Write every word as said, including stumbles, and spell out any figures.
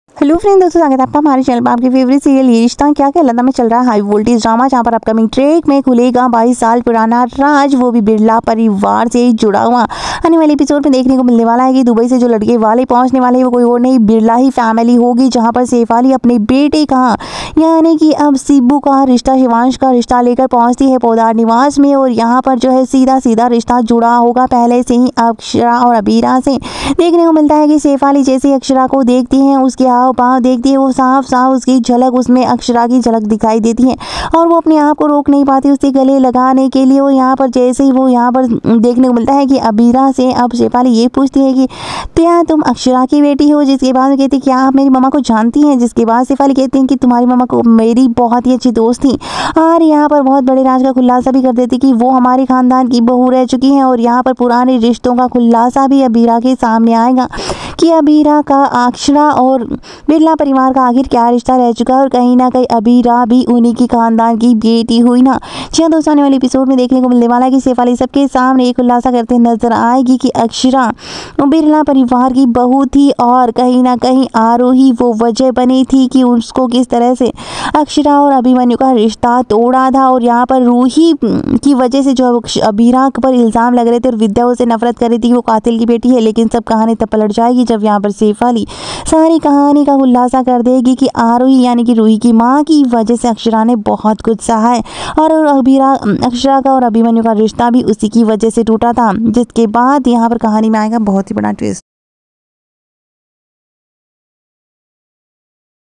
Hello friend, दोस्तों स्वागत है आपका हमारे चैनल पर। आपके फेवरेट सीरियल ये रिश्ता क्या कहलाता में चल रहा है हाई वोल्टेज ड्रामा, जहां पर अपकमिंग ट्रैक में खुलेगा बाईस साल पुराना राज, वो भी बिरला परिवार से जुड़ा हुआ। आने वाले एपिसोड में देखने को मिलने वाला है कि दुबई से जो लड़के वाले पहुंचने वाले हैं वो कोई और नहीं बिरला ही फैमिली होगी, जहाँ पर शेफाली अपने बेटे का यानी कि अब शिबू का रिश्ता, शिवांश का रिश्ता लेकर पहुंचती है पोदार निवास में। और यहाँ पर जो है सीधा सीधा रिश्ता जुड़ा होगा पहले से ही अक्षरा और अबीरा से। देखने को मिलता है कि शेफाली जैसे अक्षरा को देखती है, उसके हाव भाव देखती है, वो साफ साफ उसकी झलक, उसमें अक्षरा की झलक दिखाई देती है और वो अपने आप को रोक नहीं पाती उससे गले लगाने के लिए। और यहाँ पर जैसे ही वो यहाँ पर देखने को मिलता है कि अबीरा से अब शेफाली ये पूछती है कि क्या तुम अक्षरा की बेटी हो, जिसके बाद वो कहती है क्या आप मेरी मम्मा को जानती हैं, जिसके बाद शेफाली कहती है कि तुम्हारी मम्मा को मेरी बहुत ही अच्छी दोस्त थी। और यहाँ पर बहुत बड़े राज का खुलासा भी कर देती कि वो हमारे खानदान की बहू रह चुकी हैं। और यहाँ पर पुराने रिश्तों का खुलासा भी अबीरा के सामने आएगा कि अबीरा का अक्षरा और बिरला परिवार का आखिर क्या रिश्ता रह चुका है और कहीं ना कहीं अबीरा भी उन्हीं की खानदान की बेटी हुई ना। जी हाँ दोस्तों, आने वाले एपिसोड में देखने को मिलने वाला है कि शेफाली सबके सामने एक खुलासा करते नजर आएगी कि अक्षरा बिरला परिवार की बहू थी और कहीं ना कहीं आरोही वो वजह बनी थी कि उसको किस तरह से अक्षरा और अभिमन्यु का रिश्ता तोड़ा था। और यहाँ पर रूही की वजह से जो अबीरा पर इल्ज़ाम लग रहे थे और विद्या उसे नफरत कर रही थी वो कातिल की बेटी है। लेकिन सब कहानी तब पलट जाएगी जब यहाँ पर शेफाली सारी कहानी का खुलासा कर देगी कि आरोही यानी कि रूही की माँ की वजह से अक्षरा ने बहुत कुछ सहा है और अबीरा अक्षरा का और अभिमन्यु का रिश्ता भी उसी की वजह से टूटा था। जिसके बाद यहाँ पर कहानी में आएगा बहुत ही बड़ा ट्विस्ट।